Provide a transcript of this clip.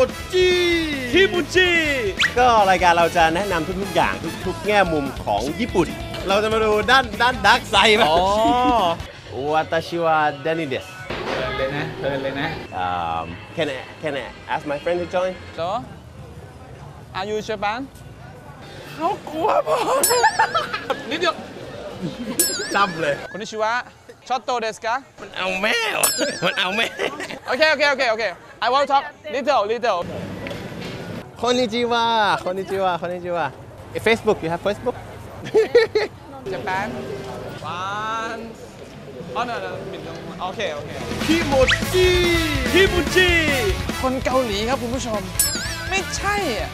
จิคิมูจิก็รายการเราจะแนะนำทุกๆอย่างทุกๆแง่มุมของญี่ปุ่นเราจะมาดูด้านดาร์กไซด์ป่ะวาตาชิวะเดนิเดสเพลินเลยนะ Can I ask my friend to join So Are you Japan เขากลัวผมนิดเดียวจำเลยこんにちはちょっとですかมันเอาแม่มันเอาแม่ Okay I want to talk little こんにちはFacebook you have Facebook Japan oneอ๋อ no ปิดลงโอเคคิโมจิคนเกาหลีครับคุณผู้ชมไม่ใช่